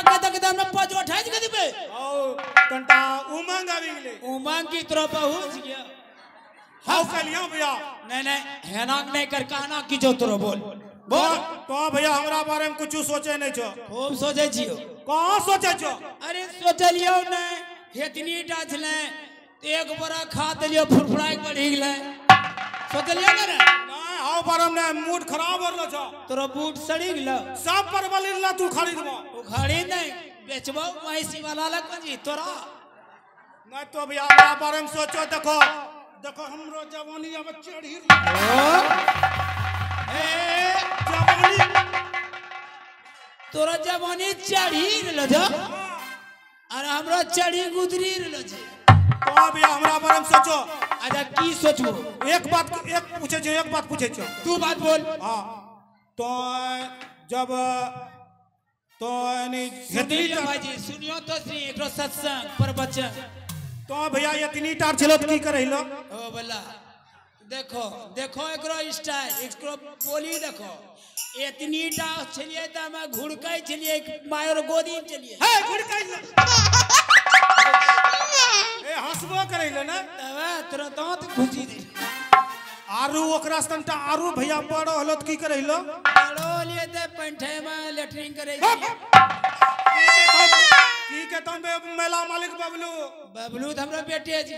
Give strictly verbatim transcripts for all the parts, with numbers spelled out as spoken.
के तक दम में पांच उठाए के दिबे ओ तंटा उमंग आवी गेले उमंग की तरफ पहुंच गया हाउ कलिया भैया नहीं नहीं हैनाक नहीं कर कहना की जो तोरो बोल बोल तो भैया हमरा बारे में कुछ सोचे नहीं छो खूब सोचे छियो कहां सोचे छो अरे सोचलियो ने हेतनी डाछले एक बड़ा खा देलियो फुरफुराई बढ़ी गेले सोचलियो ने नहीं हाउ बारे में मूड खराब होलो छो तोरो बूट सड़ी गेलो सब परवल ला तू खरीदबो तू खरीद नहीं बेचबो मैसी वाला लग जी तोरा नहीं तो भैया हमरा बारे में सोचो देखो देखो हमरो जवानी अब चढ़ी ए जवानी तोरा जवानी चढ़ी रहलो छ और हमरो चढ़ी गुदरी रहलो छ तो भैया हमरा बारे में सोचो अच्छा की सोचबो एक बात एक पूछे छो एक बात पूछे छो तू बात बोल हां तो जब तो यानी सुनियो भाई सुनियो तो सी एकरो सत्संग प्रवचन तो भैया इतनी टार चलो की करहिलो ओ बल्ला देखो देखो एकरो स्टाइल एकरो बोली देखो इतनी टा चलिए त मैं घुड़कै चलिए मायर गोदी में चलिए हे घुड़कै ए हंसबो करहिलो ना तबे तोरा दांत घुसी दे आरू ओकरा संता आरू भैया बड़ो हलो त की करहिलो बड़ो लिए ते पंठे में लेटरिंग करे की के तुम मेला मालिक बबलू बबलू त हमरा बेटे छै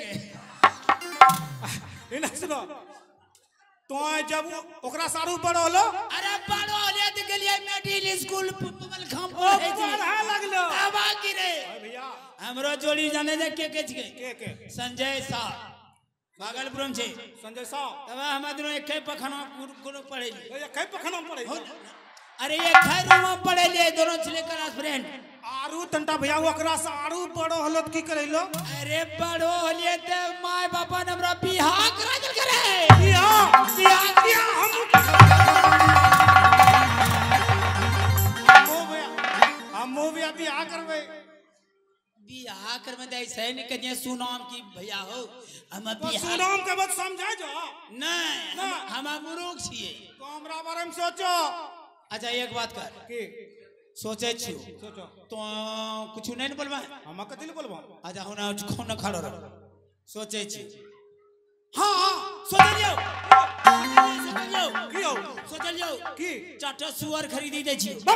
इना सुनो तो जब ओकरा सारू बड़ो हलो अरे बड़ो लिए त गेलिए मिडिल स्कूल मलखम ओ पढ़ा लागलो आबा की रे भैया हमरो जोड़ी जाने दे के के छै के के संजय शाह भागलपुर में छै संजय साहब तब हम दोनों एक पखना कोनो पढ़े ए कई पखना पढ़े अरे एक खै रूम में पढ़े ले दोनों छले क्लास फ्रेंड आरू तंटा भैया ओकरा से आरू बड़ो हलो त की करहिलो अरे बड़ो होलिए त माय बापा ने हमरा बियाह करा देल करे बियाह बियाह बियाह हम हम भैया हम भैया बियाह करबे बियाह कर में दे सही नहीं कहिए सुनाम की भैया हो हम बियाह सुनाम के बात समझा जो नहीं हम मूर्ख छिए तो हमरा बारे में सोचो अच्छा एक बात कर की सोचे छियो सोचो तो कुछ नहीं बोलबा हम कथि ले बोलबो अच्छा होना खोना खड़ो रहो सोचे छियो हां हां सोचलियो सोचलियो की हो सोचलियो की चाटा सुअर खरीदी दे छियो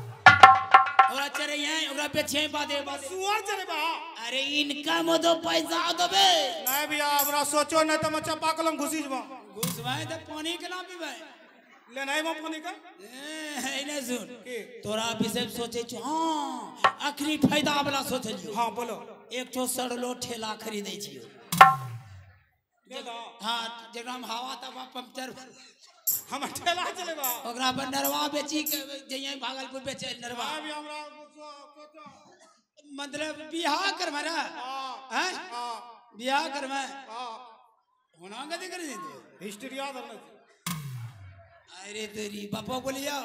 ओरा चरे यहां ओरा बेचे बादे बादे सुअर चरे बा अरे इनका मदो पैसा देबे नहीं भैया हमरा सोचो न त मचा पाकलम घुसी जबो घुसवाए त पानी के ना पीबे ले नहीं मो पानी का ए ने सुन की तोरा विषय सोचे छ हां आखिरी फायदा वाला सोचे छियो हां बोलो एक ठो सड़लो ठेला खरीदै छियो ले लो हां जेकरा में हवा तवा पंक्चर हम ठेला चले बा ओकरा पर नरवा बेची के जइए भागलपुर बेचे नरवा अभी हमरा सोचो मतलब बियाह कर मारा हां हैं हां बियाह कर मैं हां होना कदे कर दे हिस्ट्री याद रखना अरे तेरी पापा बोलिया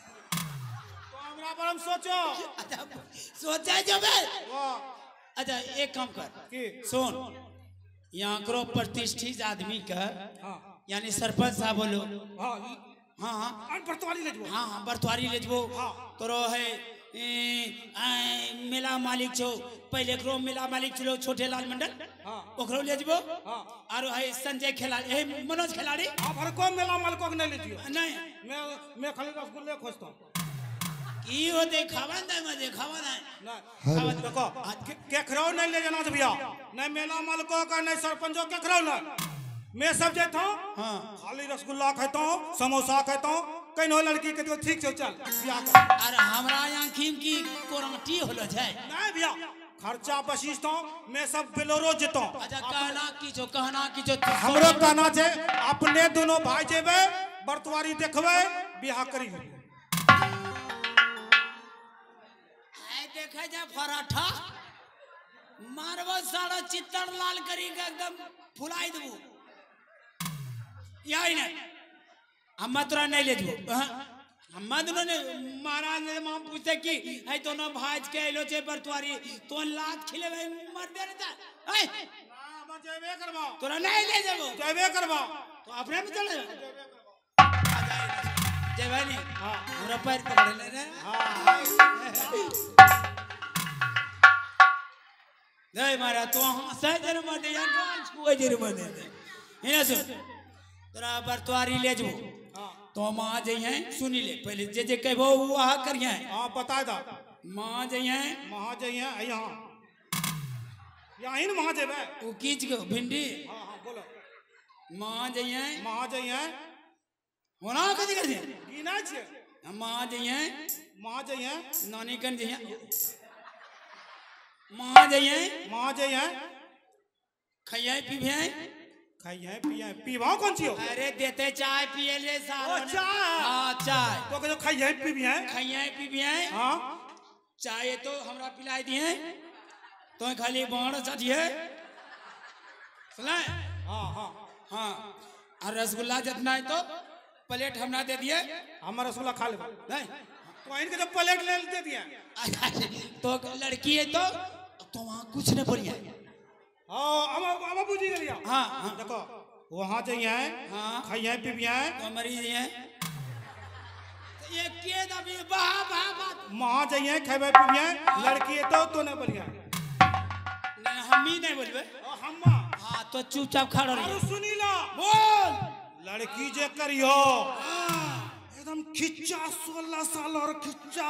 तो हमरा पर हम सोचो अच्छा सोचा जबे वाह अच्छा एक काम कर की सुन यहाँ करो प्रतिष्ठित आदमी का हां यानी सरपंच साहब बोलो हां हाँ हाँ अन बर्तवाली ले जबो हाँ हाँ बर्तवारी ले जबो हाँ। तोरो है ए, आ, मेला मालिक छो पहले करो मेला मालिक चलो छोटे लाल मंडल हां ओकरो ले जबो हां और है संजय खिलाड़ी है मनोज खिलाड़ी आप हर को मेला माल को नहीं ले जियो नहीं मैं मैं खाली रसगुल्ले खोजता हूं की होते खावा ना मजे खावा ना नहीं देखो केखरो नहीं ले जाना भैया नहीं मेला माल को का नहीं सरपंचो केखरो ना मैं सब जेता हूं हाँ खाली रसगुल्ला खाता हूं समोसा खाता हूं कहीं लड़की के तो ठीक से चल बियाह कर अरे हमरा यहाँ खीम की कोरंटी होलो छै नहीं भैया खर्चा बशीतो मैं सब बेलोरो जेतो अच्छा कहना की जो कहना की जो हमरो कहना छे अपने दोनों भाई जेबे बर्तवारी देखबे बियाह करी आए देखे जा पराठा मारबो सारा चित्तर लाल करी के एकदम फुलाई देबो यही नहीं हम तोरा नहीं ले जबो हम दोनों ने महाराज ने मां पूछते कि है दोनों भाज के आइलो छे बर्तवारी तो लात खिलेबे मर दे रे ए हां जेबे करबो तोरा नहीं ले जबो जेबे करबो तो अपने में चले जेबे करबो जय भाई हां हमरा पैर पकड़ ले रे हां नहीं मारा तो हंसे जन्म दे या डांस को जन्म दे दे इने सुन तोरा बरतवारी ले जो तो मां जइए सुनी ले पहले जे जे कहबो वह करिए हां बता दा मां जइए मां जइए यहां यहां ही मां जेबे ओ कीच के भिंडी हां हां बोलो मां जइए मां जइए होना कथि कर दे की ना छे मां जइए मां जइए नानी कन जइए मां जइए मां जइए खइए पीबे खाइए पिए पीवा कौन सी हो अरे देते चाय पिए ले सारा ओ चाय हां चाय तो कहो खाइए पीबे खइए पीबे हां चाय तो हमरा पिलाई दिए तो खाली बाण चढ़िए सुना हां हां हां और रसगुल्ला जितना है तो प्लेट हमरा दे दिए हम रसगुल्ला खा ले नहीं तो इनके जब प्लेट ले दे दिए तो लड़की है तो तो वहां कुछ नहीं बढ़िया हां हम हम बुझी गेलिया हां हां देखो वहां जाइए हां खाइए पीबिए तो मरीज है ये के दबी बा बा बात वहां जाइए खाइए पीबिए लड़की है तो तो नहीं बढ़िया नहीं हम ही नहीं बोलबे हम हां तो चुपचाप खड़ा रहिए अरे सुनी ला बोल लड़की जे करियो एकदम खिच्चा सोलह साल और खिच्चा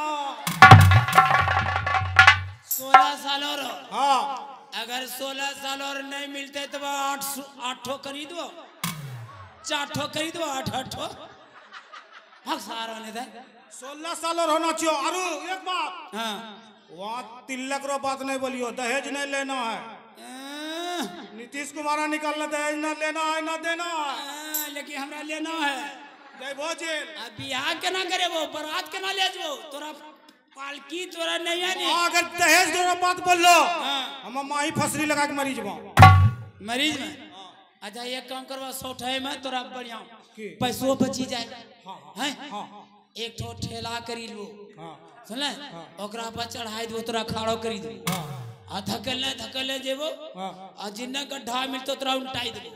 सोलह साल और हां अगर सोलह साल और नहीं मिलते तो आठ आठों खरीद दो चाठो खरीद दो आठ आठो हाँ सारा नहीं था सोलह साल और होना चाहिए अरु एक बात हाँ वहाँ तिलक रो बात नहीं बोलियो दहेज नहीं लेना है नीतीश कुमार निकालना दहेज ना लेना है ना देना है लेकिन हमरा लेना है जय भो जेल अब बियाह केना करे वो बारात केना ले जो तोरा पालकी तोरा नहीं है नहीं अगर दहेज दो बात बोल लो हाँ हम माही फसरी लगा के मरीज बा मरीज में अच्छा एक काम करवा सौठे में तोरा बढ़िया की? पैसों बची जाए हाँ हैं हाँ एक ठो ठेला करी लो हाँ सुनले ओकरा पर चढ़ाई दो तोरा खाड़ो करी दो हाँ आ धकलने धकलने जेबो हाँ आ जिन्ने गड्ढा मिलतो तोरा उल्टाई देबो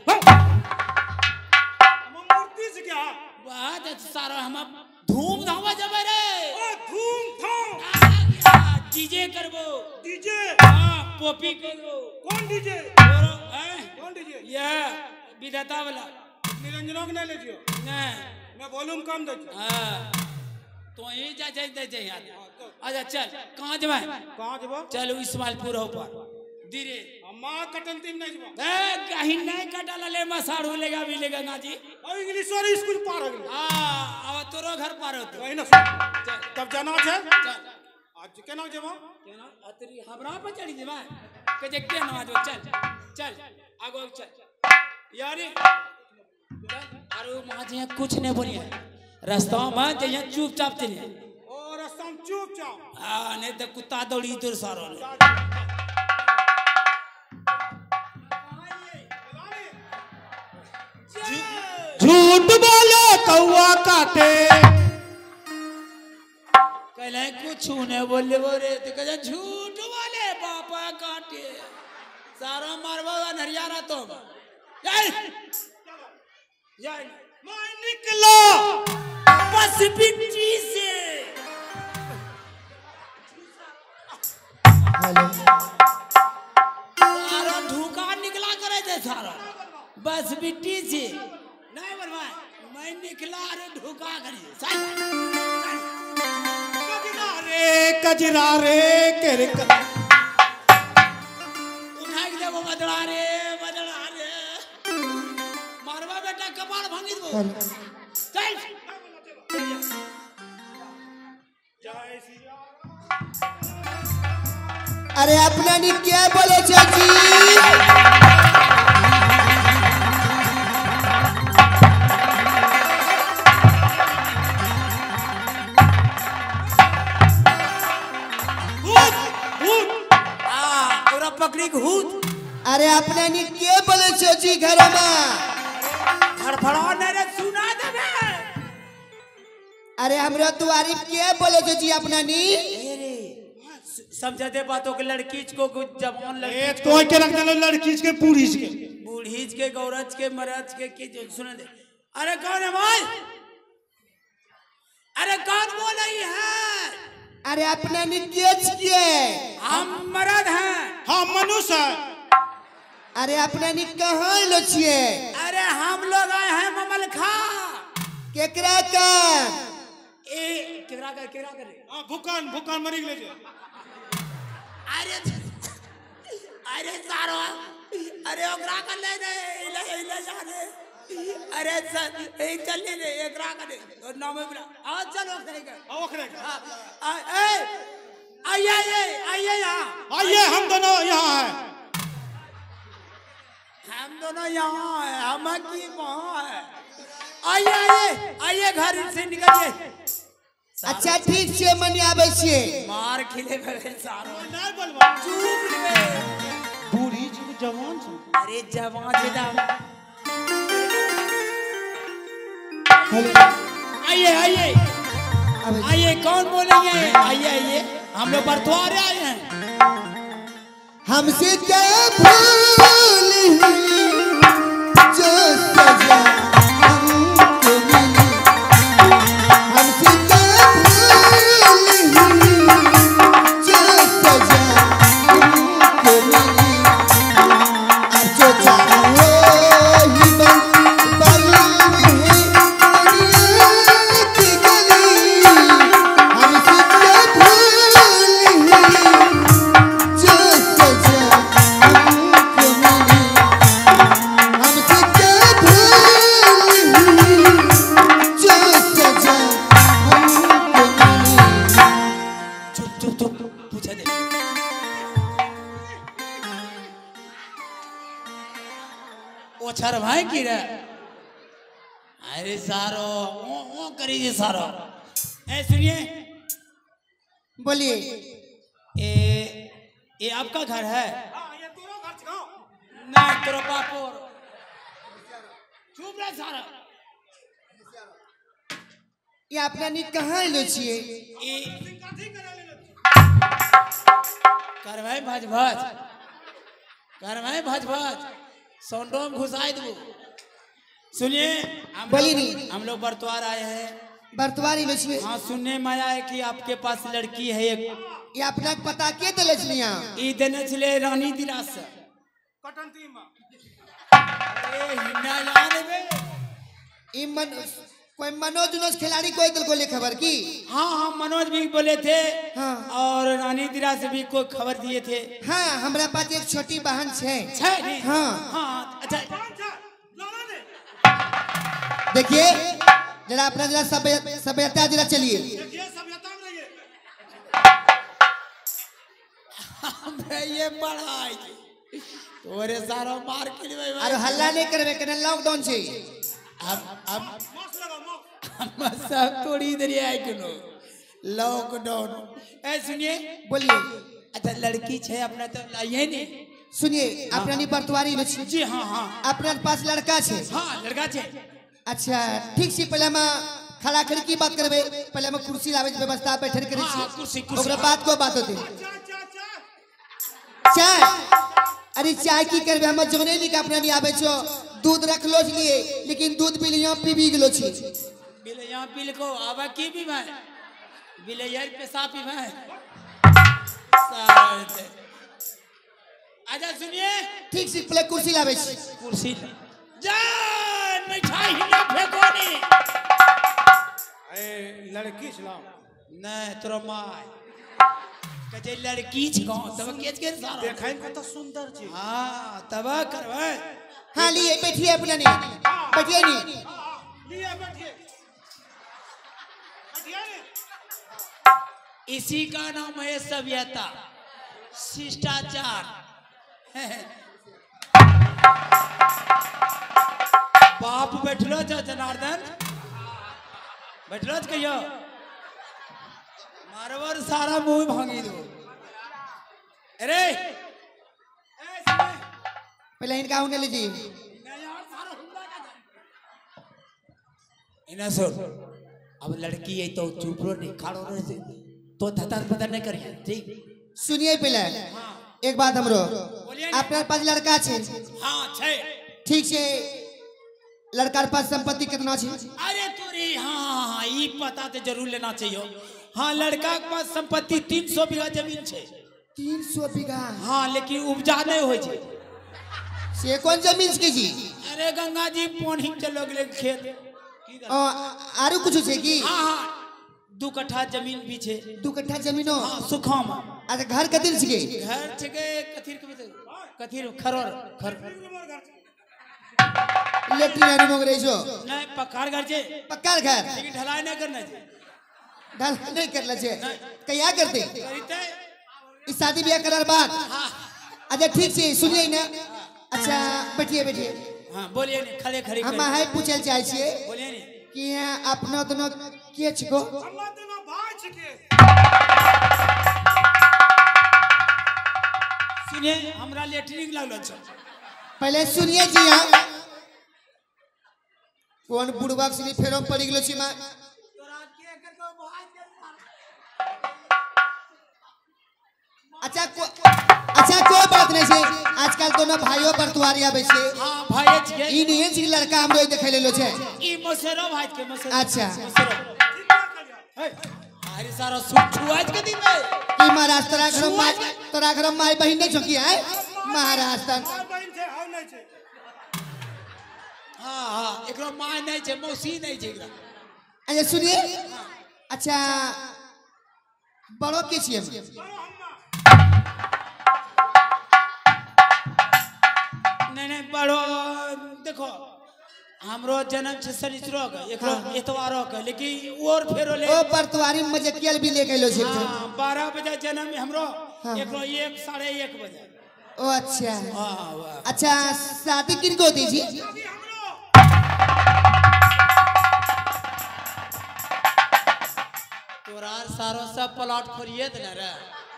हम मूर्ति से क्या बात सारा हम धूम धामा जबे रे ओ धूम धाम डीजे करबो डीजे हां पॉपी करबो कौन डीजे तोरो हैं कौन डीजे ये विधाता वाला निरंजनो के नहीं ले जियो नहीं मैं वॉल्यूम कम दे हां तो ही जा जा दे जा यार अच्छा चल कहां जबे कहां जबो चल इस्माइलपुर ऊपर धीरे अम्मा कटन तीन नहीं जबो ए कहीं नहीं कटल ले मसाड़ू लेगा भी लेगा गाजी और इंग्लिश वाली स्कूल पार हो गई हां अब तोरो घर पार होतो वही ना सुन चल तब जाना है चल आज केना जबो केना अतरी हमरा पर चढ़ी जेबा के जे केना आज चल चल आगो चल यारी अरे माजे कुछ नहीं बोलिए रास्ता में जइया चुपचाप चलिए और रास्ता में चुपचाप हां नहीं तो कुत्ता दौड़ी दूर सारो झूठ बोले कौआ काटे कहले कुछ नहीं बोले बोरे तो कहे झूठ बोले बापा काटे सारा मारवा नरियारा तो जय जय मैं निकलो बस बिट्टी से सारा धूका निकला करे थे सारा बस बिट्टी से नहीं बरवाए मैं निकला रे धूका करिए चल कजरा रे कजरा रे कर उठाई के देखो बदला रे बदला रे मारवा बेटा कपाड़ भांगी दो चल जय श्री राम अरे अपना नी क्या बोले चाची पकड़ी भूत अरे अपना नी क्या बोले चाची घर में फड़फड़ा नहीं सुना देबे अरे हमरा तुम्हारी क्या बोले चाची अपना नी समझते बातों के लड़की को जवान ए लड़की तो के रख दे लड़की के पूरी के बूढ़ी के गौरज के मरज के के जो सुन दे अरे कौन है भाई अरे कौन बोल रही है अरे अपना नी क्या छिए हम मर्द हैं हाँ मनुष्य है। अरे अपने नी कहाँ लो छिए? अरे हम लोग आए हैं ममल खा। केकरा का? ए केकरा कर केकरा कर हाँ भूकन भूकन मरी ले जे। अरे अरे सारो अरे ओकरा कर ले दे इले इले जाने अरे सर एक चल ले ले एकरा कर दे नाम बोला आ चलो ओकरे का आओ ओकरे का ए आइए आइए आइए यहाँ आइए हम दोनों यहाँ हैं। हम दोनों यहाँ हैं हम की वहाँ है। आइए आइए आइए घर से निकलिए। अच्छा ठीक छे मनी आवे छे। मार खिले बे सारो नहीं बोलबो चुप रे बूढ़ी जी जवान छ। अरे जवान बेटा आइए आइए आइए कौन बोलेंगे? आइए आइए हम लोग बरतवारे आए हैं। हमसे क्या भूल हुई जो सजा हमको मिली। हमसे क्या भूल हुई जो सजा हमको मिली। अब जो चाहो ही बन बन है दुनिया की गली। हमसे क्या भूल हुई जो सजा हमको मिली। हमसे क्या भूल हुई जो सजा हमको मिली। चुप चुप चुप पूछा दे। ओ छर भाई की रे अरे सारो ओ ओ करिए सारो। ए सुनिए बोलिए। ए ये आपका घर है? हाँ ये तोरो घर छ। नहीं तेरा बापो चुप रह सारा। ये अपना नी कहाँ लो छिए? ये कथी करे ले करवाई भज भज करवाई भज भज सोंडो में घुसाई दो। सुनिए हम बोलिए लोग- नहीं। हम लोग बरतवार आए हैं। बर्तवारी लो छिए। हाँ सुनने में आया है कि आपके पास लड़की है एक। ये अपना के पता के दले छलिया? ई देने चले रानी दिरास से। कटंती में अरे हिन्ना याद बे। ई मन कोई मनोज उनोज खिलाड़ी कोई दल को ले खबर की? हाँ हाँ मनोज भी बोले थे। हाँ। और रानी दिरास से भी कोई खबर दिए थे। हाँ हमरा पास एक छोटी बहन छे। छै नहीं? हाँ। हाँ अच्छा कौन छ लाना दे। देखिए जरा अपना जरा सभ्य सभ्यता जरा चलिए। देखिए सभ्यता में रहिए। हमरे ये पढ़ाई तोरे सारो मार के लिए और हल्ला नहीं करबे कने लॉकडाउन छे। अब अब मास्क लगाओ मास्क। हम सब थोड़ी देर आए क्यों लॉकडाउन। ए सुनिए बोलिए। अच्छा लड़की छे अपना तो लाइए नहीं। सुनिए अपना नी बर्तवारी लो छिए। जी हाँ हाँ अपना पास लड़का छे। हाँ लड़का छे। अच्छा ठीक छी पहले हम खड़ा खड़ी की बात करबे। पहले हम कुर्सी लावे के व्यवस्था बैठल करे हाँ, हाँ, छी। कुर्सी, कुर्सी। ओकरा बात को बात होते। चा चा चा चाय अरे चाय की करबे हम जोने ली के अपना भी आवे छो। दूध रख लो लिए लेकिन दूध पी लिया पी भी गेलो छी। बिल यहाँ बिल को आवा की भी मैं बिल यार पैसा पी मैं सारे। अच्छा सुनिए ठीक से पहले कुर्सी लावे छी। कुर्सी जान मिठाई ना फेंको नहीं। ए लड़की छलाम नहीं तोरा माय कजे लड़की छ तब केच के सारा देखै में कत सुंदर छी। हां तब करबै। हाँ लिए बैठिए अपना ने बैठिए नहीं। लिए बैठिए बैठिए ने। इसी का नाम है सभ्यता शिष्टाचार। बाप बैठलो छ जनार्दन बैठलो छ कहियो मारवर सारा मुंह भांगी दो। अरे ए सुन पहले इनका होने लीजिए। इना सुन अब लड़की है तो चुप रो नहीं खड़ो रह से तो धतर पतर नहीं करिए ठीक। सुनिए पहले एक बात हमरो बोलिए ना। अपना पास लड़का छे। हाँ छे। ठीक से लड़का के पास संपत्ति कितना छे? अरे तोरी हाँ हाँ ये पता तो जरूर लेना चाहिए। हाँ लड़का के पास संपत्ति तीन सौ बीघा जमीन छे। तीन सौ बीघा हाँ लेकिन उपजा नहीं हो छे। से कौन जमीन के जी? अरे गंगा जी पानी चलो गेले खेत की ओ आरु कुछ छे की? हाँ हाँ दू कट्ठा जमीन भी छे। दू कट्ठा जमीनो हाँ सुखाम। अच्छा घर कतिर छे? घर छे कथीर के कथीर खरोर खर लेट्रिन आरु मोगरे छो नहीं पक्कार घर छे। पक्का घर लेकिन ढलाई नहीं करना छे। ढल नहीं करला छे कहिया करते? करिते इस शादी ब्याह करार बाद। हाँ अच्छा ठीक छे सुनिए ना। अच्छा बैठिए बैठिए। हाँ बोलिए नहीं खड़े खड़े हम है पूछल चाहे छे बोलिए नहीं कि अपना दोनों के छिको? हमरा दोनों भाई छिके। सुनिए हमरा लेटरिन लागलो छ। पहले सुनिए जी यहाँ कौन बुढ़वा से फेरम पड़ी गेलो छी मां। अच्छा को अच्छा कोई बात नहीं छे। आजकल दोनों भाइयों बरतुआरी आवे छे। हाँ भाई छे। ई नहीं छी लड़का हमरो देखे लेलो छे। ई मोसेरो भाई के मोसेरो। अच्छा अरे सारा छुआज के दिन में ई महाराज तोरा घर माई तोरा घर माई बहिन नहीं छकी है महाराज तक। भाई बहन छे हाउ नहीं छे। हाँ हाँ एकरो माय नहीं छे मौसी नहीं छे एकरा। अच्छा सुनिए अच्छा बड़ो के छिए? नहीं नहीं बड़ो देखो हमरो जन्म छे शनिचरो के एकरो एतवारो के लेकिन और फेरो ले ओ बरतुआरी मजकियल भी ले गेलो छे। हाँ बारह बजे जन्म है हमरो एकरो एक साढ़े एक बजे। ओ अच्छा हाँ वाह। अच्छा शादी किनको होती जी? तोरा सारो सब प्लॉट खोलिए देना रे।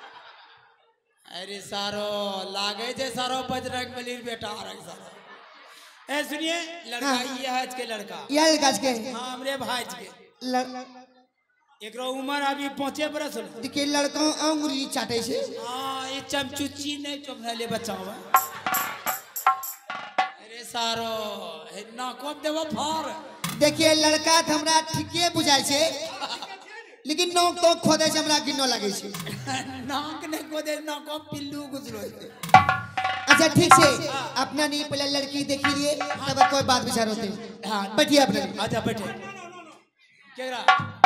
अरे सारो लागे जे सारो बजरंग बलीर बेटा आ रहा सारो। ए सुनिए लड़का हाँ। ये है के लड़का। यार गाज के हाँ हमरे भाई के ल- एकरो उम्र अभी पाँचे बरस हो। देखिए लड़का अंगुरी चाटे छे। हाँ ये चमचुच्ची नहीं चुभले ले बच्चा हुआ। अरे सारो हे ना कोप देवो फार। देखिए लड़का तो हमरा ठीके बुझाय छे लेकिन नौक तो खोदे से हमरा गिनो लागे छे। नाक ने को दे ना को पिल्लू गुजरो। अच्छा ठीक छे अपना नहीं पहले लड़की देखी लिए तब कोई बात विचार होते। हाँ बैठिए अपने। आजा बैठे केरा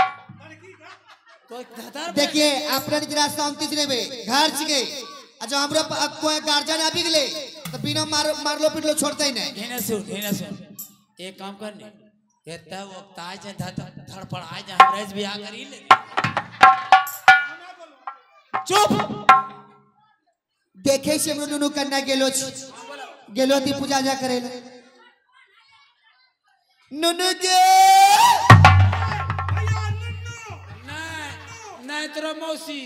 कोई दादा देखिए अपना जरा शांति से रहबे घर छिके। अच्छा हमरा प- कोई गार्जियन आबि गेले तो बिना मार मारलो पिटलो छोड़ते ही नहीं। ढेने सुन ढेने सुन एक काम करने ये तब वक्त आए जे धड़पड़ आए जे हमरा से बियाह करी ले। चुप देखे से हमरो नुनु कन्या गेलो छी गेलो ती पूजा जा करे ले। नुनु के नहीं नहीं तेरा मौसी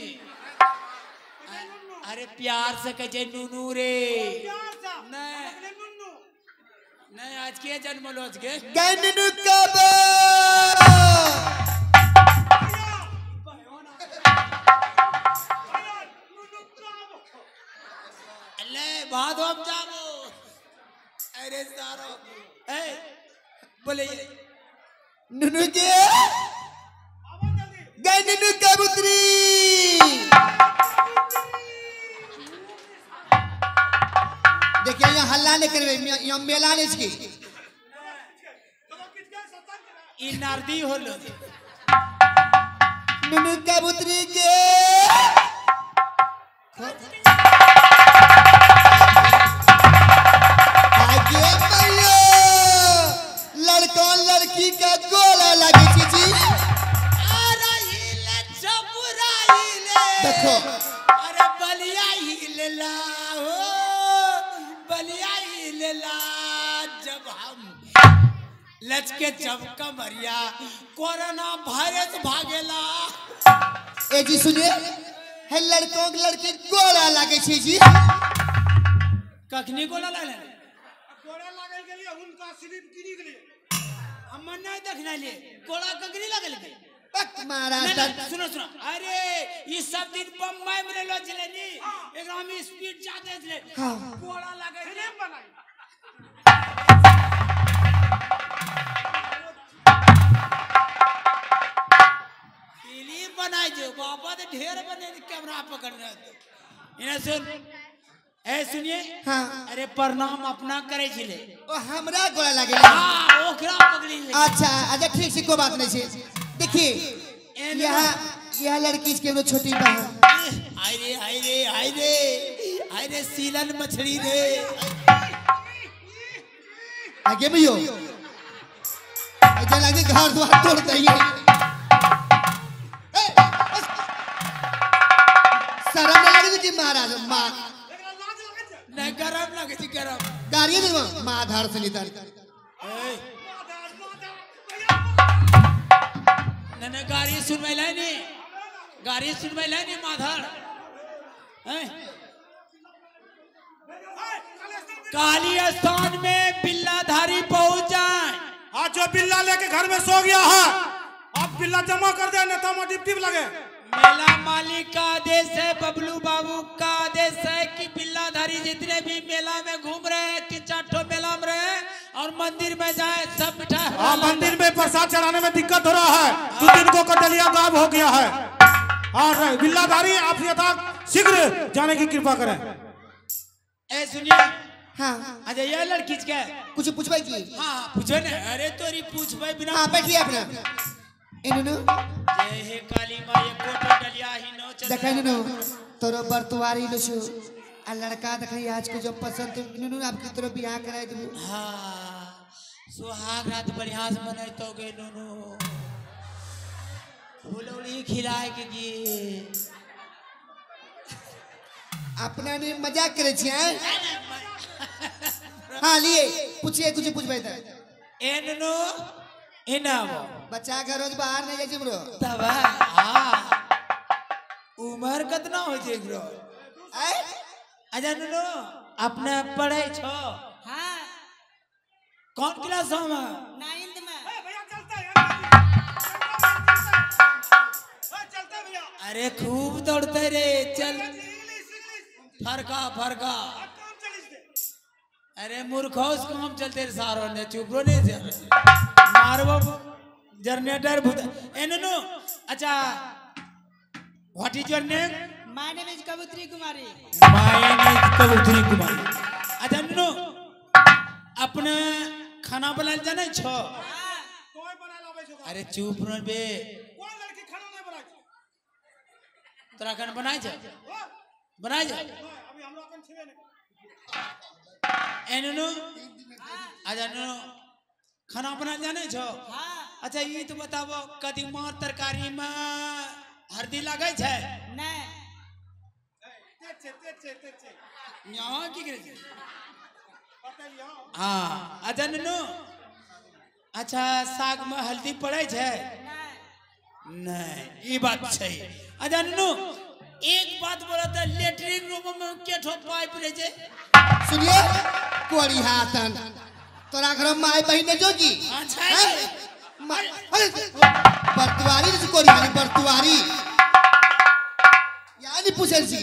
अरे प्यार से कहे नूनू रे नहीं नहीं आज के जन्म लो आज के गए नुनु कब ले बाद हम जाबो। अरे सारो ए बोले नुनु के गए नुनु कबूतरी। देखिए यहाँ हल्ला नहीं करवे यहाँ मेला नहीं छी। ई नारदी होलो नुनु कबूतरी के आगे मैया लड़का लड़की का गोला लगे छी जी। अरे हिले चपुरा हिले देखो अरे बलिया हिले ला हो बलिया हिले ला जब हम लचके चमका मरिया कोरोना वायरस भागेला। ए जी सुनिए है लड़कों लड़की गोला लगे छी जी। कखनी गोला लागले गोड़ा लागल गेलिए हुनका स्लिप गिरी गेलिए। हम नहीं देखना लिए गोला कखनी लागल के पक महाराज नहीं, तक नहीं, सुनो सुनो अरे ये सब दिन बम्बई में लो चले नी एक हम स्पीड जाते थे हाँ। गोला लगे फिल्म बनाई। फिल्म बनाई जो बाबा तो ढेर बने कैमरा पकड़ रहे थे। इन्हें सुन ए सुनिए हाँ अरे प्रणाम अपना करे छिले ओ हमरा गोला लागे हां ओकरा पकड़ी ले अच्छा अच्छा ठीक से कोई बात नहीं छे देखिए यहाँ यह लड़की के नो छोटी बहन हाय रे हाय रे हाय रे हाय रे सीलन मछली रे आगे भी हो ऐसा लगे घर द्वार तोड़ दइए शर्म न लगे जी महाराज मां नहीं गरम लगे जी गरम गाड़ी दे मां धार से नितर न न गाड़ी सुनवाई लाई नहीं गाड़ी सुनवाई लाई नहीं माधर हैं काली स्थान में बिल्लाधारी पहुंच जाए आज जो बिल्ला लेके घर में सो गया है अब बिल्ला जमा कर दे नेता में टिप टिप लगे मेला मालिक का आदेश है बबलू बाबू का आदेश है कि बिल्लाधारी जितने भी मेला में घूम रहे हैं कि चाटो मेला में रहे और मंदिर में जाए सब मिठाई हाँ मंदिर में प्रसाद चढ़ाने में दिक्कत हो रहा है दो दिन को कटलिया गायब हो गया है और बिल्लाधारी आप यथा शीघ्र जाने की कृपा करें ए सुनिए हाँ अच्छा ये लड़की क्या कुछ पूछबै की हाँ पूछो ना अरे तोरी पूछबै बिना हाँ बैठिए अपना इनु जय हे काली माँ ये कोटो डलिया ही नो चल देखै नु तोरो बरतुआरी लछु आ लड़का देखै आज के जो पसंद तो नु आपकी तरफ बियाह कराय दू हाँ सुहाग रात बढ़िया से मनाई तो गे नुनु फुलौड़ी खिलाए के गे अपना ने मजाक करे छियै हाँ लिए पूछिए कुछ पूछबै त ए नुनु इनाम बच्चा के रोज बाहर नहीं जाय हमरो तब हाँ उम्र कितना हो जे ग्रो आय अच्छा नुनु अपने पढ़े छो हाँ कौन क्लास में नाइन्थ में अरे खूब दौड़ते रे चल फरका फरका अरे मूर्खोस काम चलते रे सारो ने चुपरो नहीं से मारबो जनरेटर भूत ए नुनु अच्छा what is your name my name is Kabutari Kumari my name is Kabutari कुमारी अच्छा नुनु अपने खाना बनाल जाने छो कोई बना लावे छो अरे चुप न बे कोई लड़की खाना नहीं बनाई तोरा खाना बनाई छ बनाई छ अभी हम लोग अपन छेवे नहीं ए नुनु अच्छा नुनु खाना बना जाने छो हाँ अच्छा ये तो बताओ कदीमा तरकारी में हल्दी लगे छे नहीं तेचे तेचे तेचे यहाँ की करे छे बताइए हाँ अच्छा नुनु अच्छा साग में हल्दी पड़े छे नहीं नहीं ये बात सही अच्छा नुनु एक बात बोला था लेटरिन रूम में के ठो पाइप रहे छे सुनिए कोड़ी हाथन तोरा घर में माय बहिन जोगी अच्छा हैं? मा- अरे बरतुआरी से कोड़ी हानी बरतुआरी यानी पूछल छी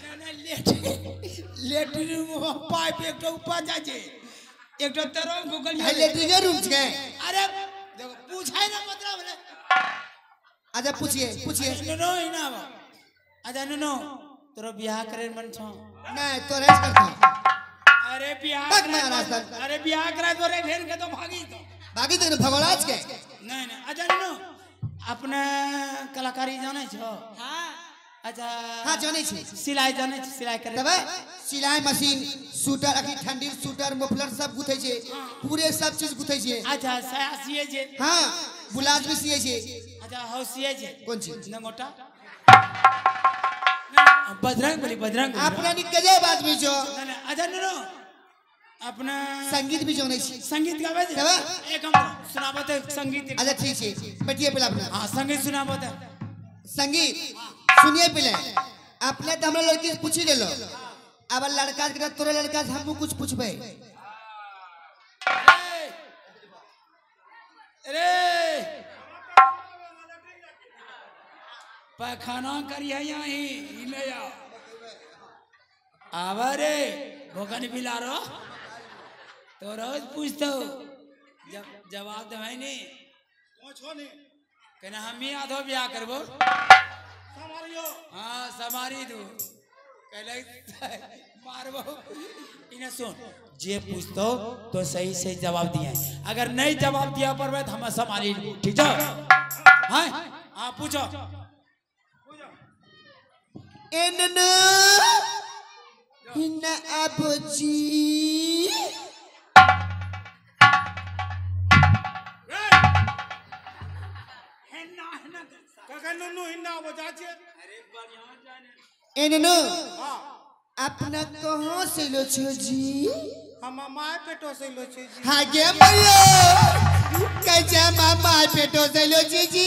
लेटरिन रूम में पाइप एक ठो ऊपर जा छे एक ठो तरंग गूगल है लेटरिन रूम छै अरे देखो पूछाई ना मतलब ने अच्छा पूछिए पूछिए नुनु इना अच्छा नुनु तोरो बियाह करे मन छो नहीं तो रेस करता अरे बियाह बक करे मैं मन- रास्ता- अरे बियाह करे तो रे घेर के तो भागी तो बाकी तो भगवान के नहीं नहीं अच्छा नुनु अपने कलाकारी जाने छो हाँ अच्छा हाँ जाने छी सिलाई जाने छी सिलाई करे तब सिलाई मशीन सूटर अखी ठंडी सूटर मफलर सब गुथे छे पूरे सब चीज गुथे छे अच्छा साया सिए जे हाँ ब्लाउज भी सिए छे अच्छा हाउ सिए जे कौन चीज नंगोटा बजरंग बली बजरंग बली अपना निकजे बात भी जो नहीं नहीं अच्छा नुनु अपना संगीत भी जाने छी संगीत गावे जे गावे? एक हम सुनाबो तो संगीत एक- अच्छा ठीक है बैठिए पहले अपना हाँ संगीत सुनाबो तो संगीत सुनिए पहले अपने तो हमरा लड़की से पूछी ले लो अब लड़का के तोरे लड़का से हमको कुछ पूछबे अरे पैखाना करिए यहाँ ही ले आओ आवा रे भोकन बिला रो तो रोज पूछतो जब जवाब दे भाई नहीं पूछो नहीं कहना हम ही आधो ब्याह करबो हमारियो हाँ समारी तू कहले मार बहु इन्हें सुन जे पूछतो तो सही सही जवाब दिए अगर नहीं जवाब दिया पर मैं हम संभाली ठीक है हाँ हाँ पूछो एनना हिन्ना अबोजी नुनु हिन्ना बजा छे अरे बढ़िया जाने एननो हां अपना कहाँ से लो छो जी हम माय पेटो से लो छे जी हाँ गे भैया कैसे मामा पेटो से लो छी जी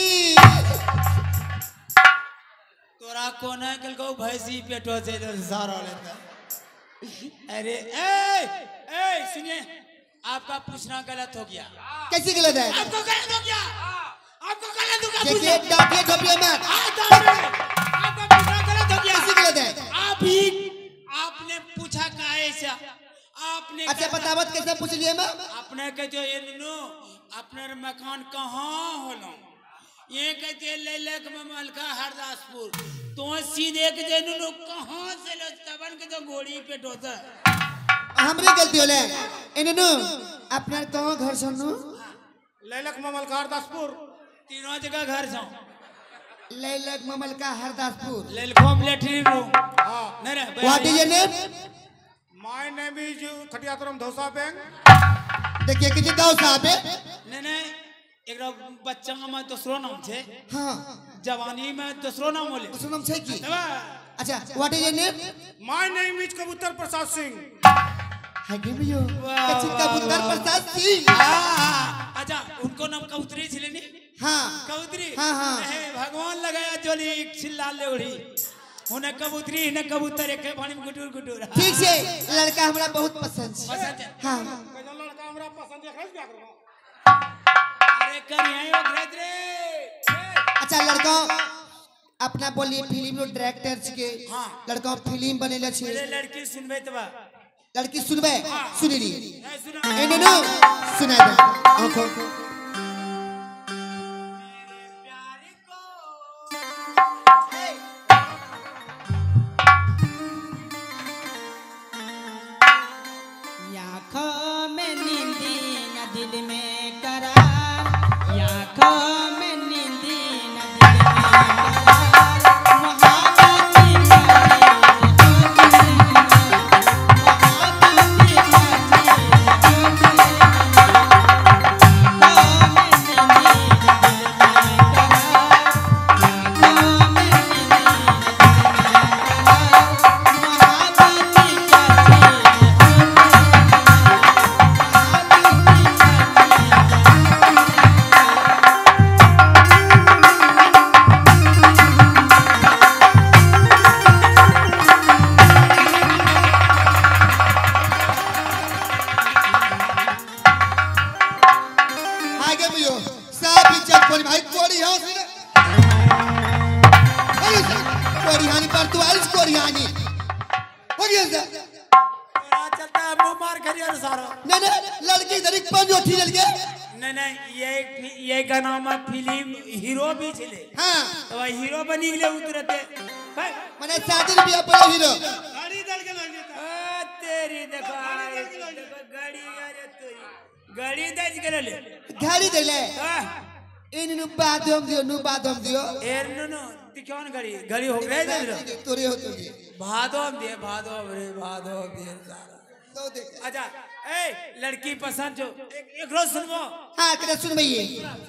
तोरा कौन है कल को भैंसी पेटो से तो सारा लेता अरे ए ए सुनिए आपका पूछना गलत हो गया कैसे गलत है आपको गलत हो गया आपको गलत हो गया देखिए डांटिए धोपिए मत आपका पूछना गलत हो गया कैसे गलत है आप ही आपने पूछा काहे से आपने अच्छा बतावत कैसे पूछ लिए मैं आपने कहते ये नुनु अपने मकान कहाँ होलो ये कहते लेलक ममल का हरदासपुर तो सीधे के जे नुनु कहाँ से लो तबन के तो गोड़ी पे टोता हमरे गलती होले एननु अपना कहाँ घर सुनु लैलक ममल का हरदासपुर तीनों जगह घर छो लैलक ममल का हरदासपुर लेलखोम लेटरिन रूम हां नहीं नहीं what is your name my name is खटियातरम धौसा बैंक देखिए किसी गांव साहब है नहीं नहीं एक बच्चा में दूसरो नाम छे हाँ जवानी में दूसरो नाम बोले दूसरा नाम है की तबा अच्छा what is your name my name is Kabutar Prasad Singh हाय गे भैया कैसे कबूतर प्रसाद सिंह आ, अच्छा उनको नाम कबूतरी छिले नी हाँ कबूतरी हाँ, हाँ। ए, भगवान लगाया जोली छिल्ला ले उड़ी उन्हें कबूतरी ने कबूतर एक पानी में गुटुर गुटुर ठीक है लड़का हमरा बहुत पसंद है पसंद है हाँ कैसा लड़का हमरा पसंद है खैस क्या करबो अरे करिया ओकरे रे अच्छा लड़का अपना बोलिए फिल्म रो डायरेक्टर के हाँ। लड़का फिल्म बनेले छे मेरे लड़की सुनबे तबा लड़की सुनबे सुनी ली नहीं सुना ए नो सुना दे आंखों प्यारी को आँखों में नींदी न दिल में करार आँखों में नींदी न दिल में करार मोहब्बत की आगे भैया सब इज्जत कोरी भाई कोरी हो सिर अरे कोरी हानि पर तू आइस कोरी हानि हो गया सर तेरा चलता है मुंह मार खरिया सारा नहीं नहीं लड़की इधर एक पंज उठी जल के नहीं नहीं ये ये का नाम है फिल्म हीरो भी छिले हाँ तो हीरो बनी गले उतरते है मैंने शादी में पर हीरो गाड़ी दल के लग जाता आ, तेरी देखो आए, देखो गाड़ी अरे तेरी गाड़ी दज के ले गाड़ी दे ले हां इन नु बादम दियो नु बादम दियो एर नो नो ती कौन गाड़ी गाड़ी हो गई दे तोरे हो तो भादोम दे भादोम रे भादोम दे सारा तो देख अच्छा ए लड़की पसंद जो एक, एक रोज सुनबो हाँ करे सुन भैया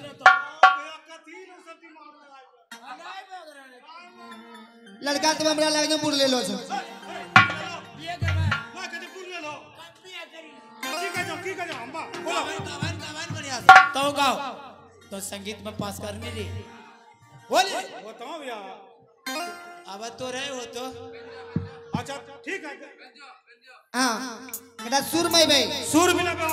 लड़का तो हमरा लगे बुड़ ले लो छो ये करबा मैं कहते पुर ले लो कंपनी करी की कह जाओ की कह जाओ अम्मा बोलो कवन कवन कवन बढ़िया तो गाओ तो संगीत में पास करने रे बोले बताओ भैया अब तो रहे हो तो अच्छा ठीक है हाँ बेटा सुर में भाई सुर मिला बा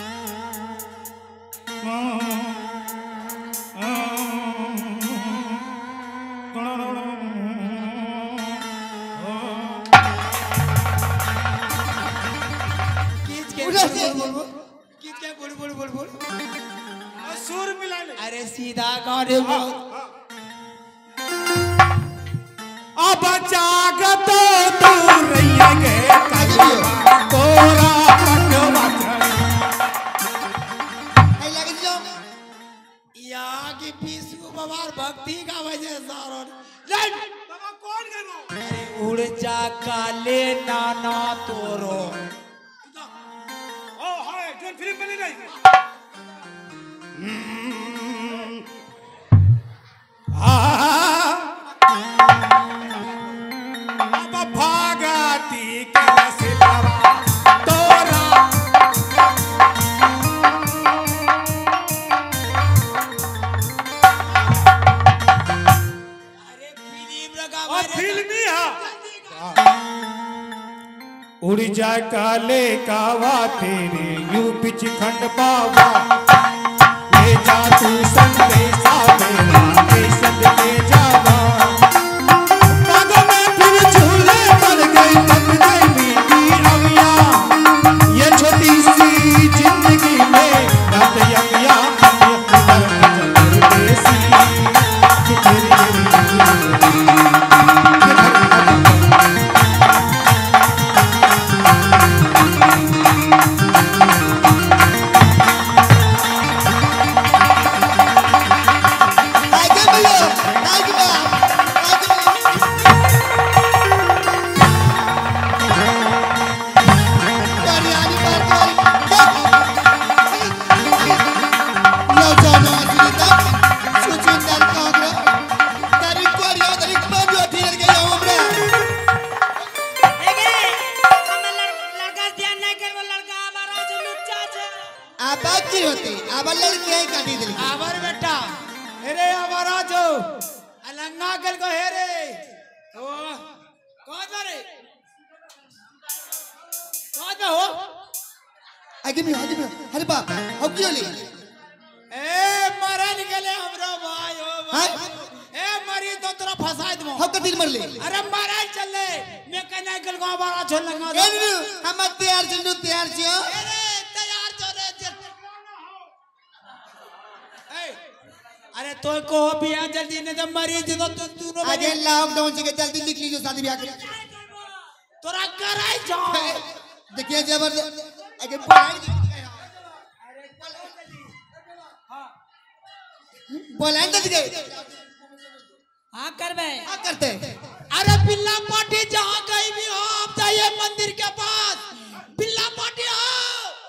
खींच के उधर से खींच के बोल बोल बोल बोल सुर मिला ले अरे सीधा गाने बोल अब जागत तू बाबा कौन गइबो अरे उड़ जा काले नाना तोरो ओ हाय जोन फिल्म बनी रही अब भागती कैसे लवा तोरा अरे फिल्म लगा और फिल्मी है उड़ जा काले कावा तेरे यू पिच खंड पावा ले जा तू संदेशा मेरा ले सद ले जावा पगों में फिर झूले पड़ गई पक गई मीठी अविया ये छोटी सी जिंदगी में रात यमिया परदेसी कि तेरी आगे बोलो आगे बा आगे यारी बात लो जानो सीता सुचिन दल कागरा तारी कोरिया तारी बंद होती है के हमरा देखे हमें लड़का ध्यान नहीं कर वो लड़का हमारा जो लुच्चा है आबा की होती आबा लड़की आई काटी दिल आवर बेटा हेरे आवारा जो अलंगा गल को हेरे ओ कौन रे कौन हो आगे भी आगे भी अरे बाप अब क्यों ले ए मरे निकले हमरो भाई ओ भाई ए मरी तो तोरा फसाई दमो हम का दिल मर ले अरे मरे चले मैं कहना गल को आवारा छोड़ लंगा ए नु हम तैयार जनु तैयार छियो अरे तैयार जो रे ए अरे तो को बिया जल्दी ने तो मरी जो तो तू नो आगे लॉकडाउन से जल्दी निकली जो शादी ब्याह कर तोरा कराई जाओ देखिए जबरदस्त आगे बोलाएं बोलाएं तो दिखे हाँ करबे क्या करते अरे बिल्ला पार्टी जहाँ कहीं भी हो आप जाइए मंदिर के पास बिल्ला पार्टी आओ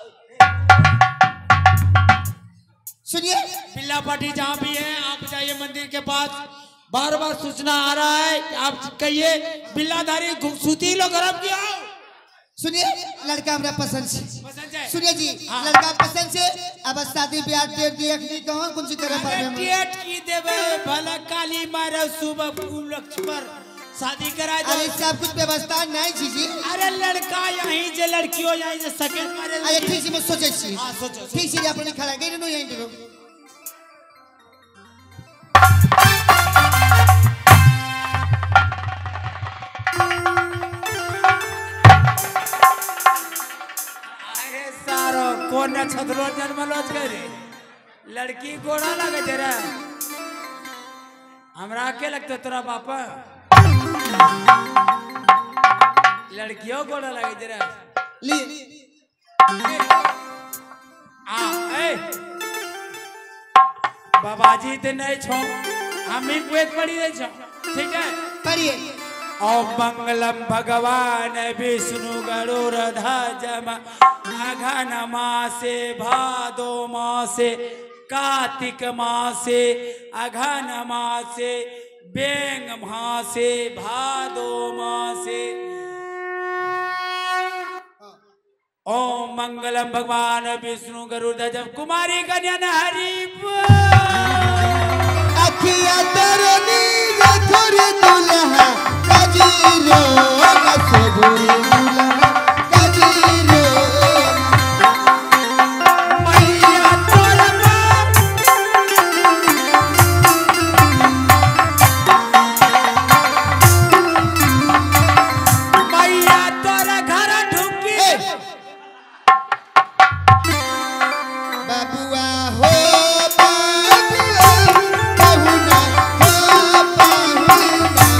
सुनिए बिल्ला पार्टी जहाँ भी है आप जाइए मंदिर के पास बार बार सूचना आ रहा है कि आप कहिए बिल्लाधारी सूती लो गरम किया सुनिए लड़का हमरा पसंद से पसंद है सुनिए जी हाँ। लड़का पसंद से अब शादी ब्याह डेट देखनी कहाँ कौन सी तरह पर हम डेट की देवे भला काली मारे सुबह फूल पर शादी करा दो अरे सब कुछ व्यवस्था नहीं छी जी अरे लड़का यहीं से लड़कियों यहीं से सेकंड मारे अरे ठीक से मैं सोचे छी हाँ सोचो ठीक से अपने खड़ा गई नो यहीं देखो अरे सारो कौन छतरो जन्मलोज करे लड़की गोड़ा लगे तेरा हमरा के लगता तोरा पापा लड़कियों गोड़ा लगे तेरा ली आ ए बाबाजी ते नहीं छो हम ही वेद पढ़ी रहे छो ठीक है पढ़िए ओम मंगलम भगवान विष्णु गरुड़ध्वज अघन मासे भादो मासे कार्तिक मासे अघन मासे बेंग मासे भादो मासे ओम मंगलम भगवान विष्णु गरुड़ध्वज कुमारी कन्या हरि अखिया तरनी रखोरे दुल्हा कजीरो कसगुरी दुल्हा कजीरो मैया तोरा मैया तोरा घर ढुकी बाबुआ हो बाबुआ बहुना हो बहुना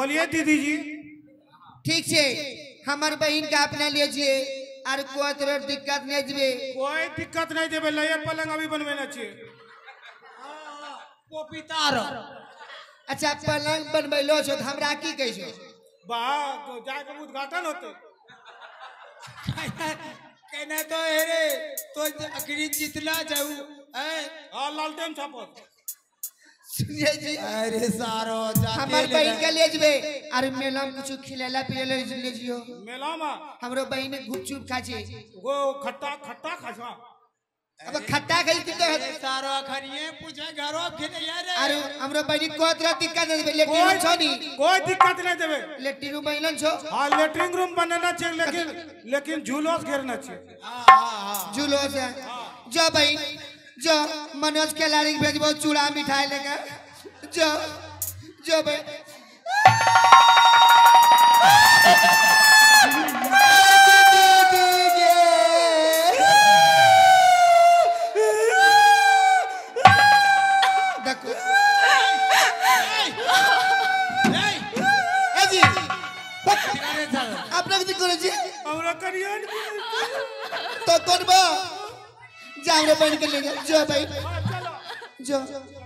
बोलिए दीदी जी। ठीक है हमार बहन का अपना लीजिए और कोई तरह दिक्कत नहीं देवे। कोई दिक्कत नहीं देवे लये पलंग अभी बनवे ना चाहिए। पोपीतार अच्छा पलंग बनबैलो छो तो हमरा की कह छो बा तो जाके उद्घाटन होते कहना तो हेरे तो अखरी जितना जाऊ है हां लालटेन छापत। सुनिए जी अरे सारो हमार बहन के ले जबे और मेला में कुछ खिलेला पिलेला ले जियो। मेला में हमरो बहन गुपचुप खा छे वो खट्टा खट्टा खासा अब खट्टा खाई की तो सारो खरिए पूछे घरो खिले रे और हमरो बहन को तरह दिक्कत नहीं देवे लेकिन छो नी कोई दिक्कत नहीं देवे। लेट्रिन रूम बनलन छो हां लेटरिंग रूम बनाना चाहिए लेकिन लेकिन झूलोस घेरना चाहिए। हां हां हां झूलो से जो बहन जो मनोज के लारी भेजबो चूड़ा मिठाई लेकर जो जो बहन देखो ए जी आप लोग देखो जी हमरा करिए तो कौन बा जाओ रे बहन के ले जा जो भाई जो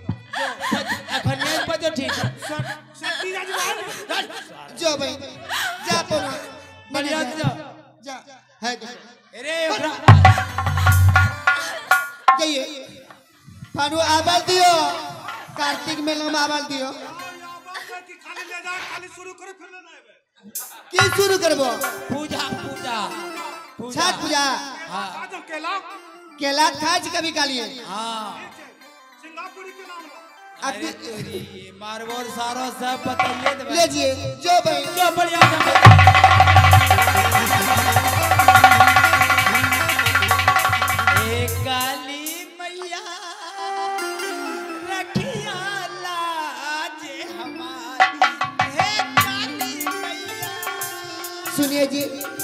खरिए पर तो ठीक है शक्ति राजवान जो भाई जा पना बढ़िया जा जा है अरे ओकरा जाइए फानू आवाज दियो कार्तिक मेला में आवाज दियो खाली ले जा खाली शुरू करे फिर ना आवे की शुरू करबो पूजा पूजा छठ पूजा हां आज केला केला खाए छी कभी कालिए हां सिंगापुरी के नाम अरे तोरी मारवर सारो सब बताइए दे ले जिए जो भाई जो बढ़िया जा ए काली मैया रखिया लाज हमारी हे काली मैया सुनिए जी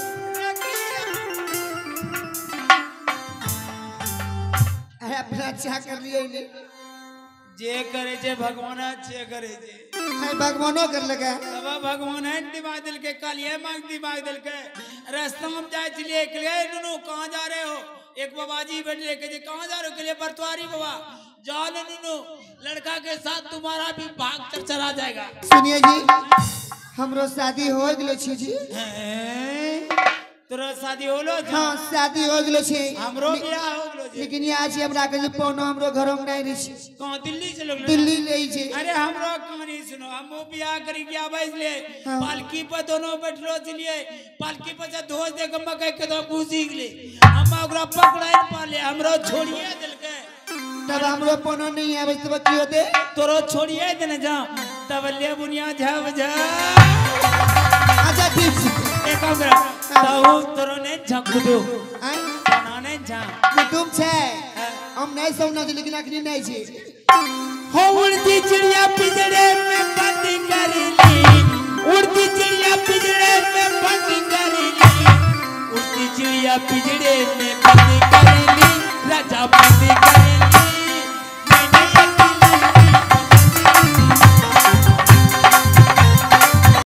अरे अपना अच्छा कर लिए ने जे करे जे भगवान जे करे जे मैं भगवानो कर लगा तब भगवान है दिमाग दिल के कालिए मांग दिमाग दिल के रास्ता में जाए चलिए एकले नुनु कहां जा रहे हो एक बाबाजी बैठ लेके जे कहां जा रहे हो के लिए बरतवारी बाबा जाओ नुनु लड़का के साथ तुम्हारा भी भाग चरचरा जाएगा। सुनिए जी हमरो शादी हो गेलो छी जी तोरा शादी होलो हां शादी हो गेलो छी हमरो बियाह हो गेलो जी लेकिन यहाँ छी हमरा के पौनो हमरो घरो में नहीं रही छी कहां दिल्ली से लोग दिल्ली रही छी। अरे हमरो कहानी सुनो हम बियाह करी के आबै इसलिए हाँ। पालकी पर दोनों बैठलो छलिए पालकी पर से धोस दे के मकई के तो घुसी गेले हम ओकरा पकड़ाई पाले हमरो छोड़िए देलके तब हमरो पौनो नहीं आवे तब की होते तोरो छोड़िए देने जा तब ले बुनिया झब जा अच्छा ठीक छी एक काम कर ताऊ तोरो ने झकुदो आय बनाने जा कुटुम छे हम नहीं सोना छी लेकिन अखनी नहीं छी हो उड़ती चिड़िया पिंजरे में बंद कर ली उड़ती चिड़िया पिंजरे में बंद कर ली उड़ती चिड़िया पिंजरे में बंद कर ली राजा बंद कर ली